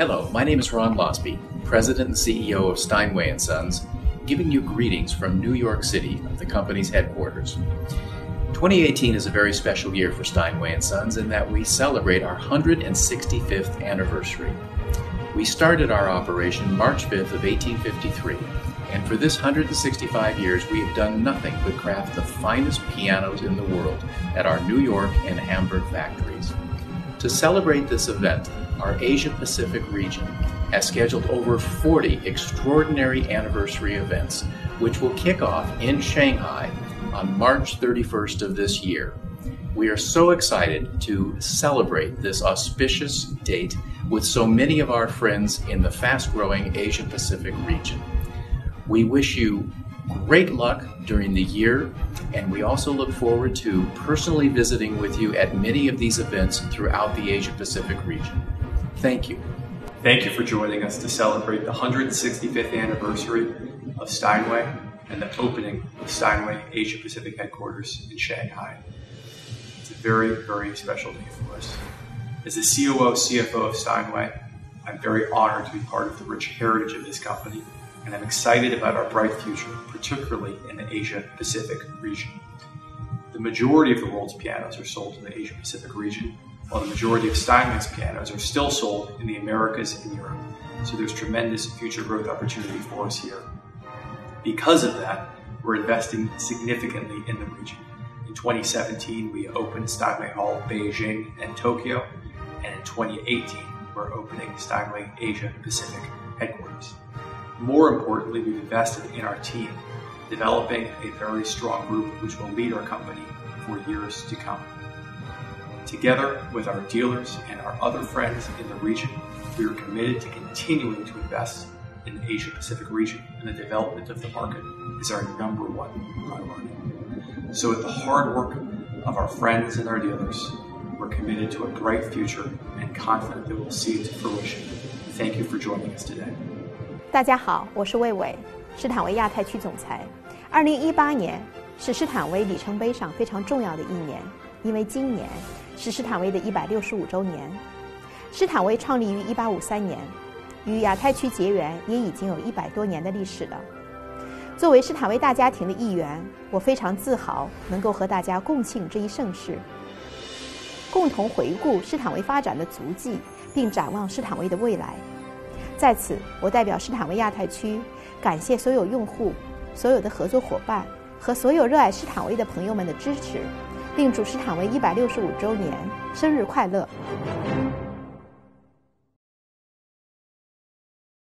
Hello, my name is Ron Losby, President and CEO of Steinway Sons, giving you greetings from New York City, the company's headquarters. 2018 is a very special year for Steinway Sons in that we celebrate our 165th anniversary. We started our operation March 5th of 1853, and for this 165 years we have done nothing but craft the finest pianos in the world at our New York and Hamburg factories. To celebrate this event, our Asia-Pacific region has scheduled over 40 extraordinary anniversary events, which will kick off in Shanghai on March 31st of this year. We are so excited to celebrate this auspicious date with so many of our friends in the fast-growing Asia-Pacific region. We wish you great luck during the year, and we also look forward to personally visiting with you at many of these events throughout the Asia-Pacific region. Thank you. Thank you for joining us to celebrate the 165th anniversary of Steinway and the opening of Steinway Asia-Pacific headquarters in Shanghai. It's a very, very special day for us. As the COO, CFO of Steinway, I'm very honored to be part of the rich heritage of this company, and I'm excited about our bright future, particularly in the Asia-Pacific region. The majority of the world's pianos are sold in the Asia-Pacific region, while the majority of Steinway's pianos are still sold in the Americas and Europe. So there's tremendous future growth opportunity for us here. Because of that, we're investing significantly in the region. In 2017, we opened Steinway Hall Beijing and Tokyo, and in 2018, we're opening Steinway Asia Pacific headquarters. More importantly, we've invested in our team, developing a very strong group which will lead our company for years to come. Together with our dealers and our other friends in the region, we are committed to continuing to invest in the Asia-Pacific region, and the development of the market is our #1 priority. So with the hard work of our friends and our dealers, we're committed to a bright future and confident that we'll see it to fruition. Thank you for joining us today. 大家好，我是魏伟，施坦威亚太区总裁。2018年是施坦威里程碑上非常重要的一年，因为今年是施坦威的165周年。施坦威创立于1853年。与亚太区结缘也已经有100多年的历史了。作为施坦威大家庭的一员，我非常自豪能够和大家共庆这一盛事，共同回顾施坦威发展的足迹，并展望施坦威的未来。在此，我代表施坦威亚太区感谢所有用户、所有的合作伙伴和所有热爱施坦威的朋友们的支持，并祝施坦威165周年生日快乐！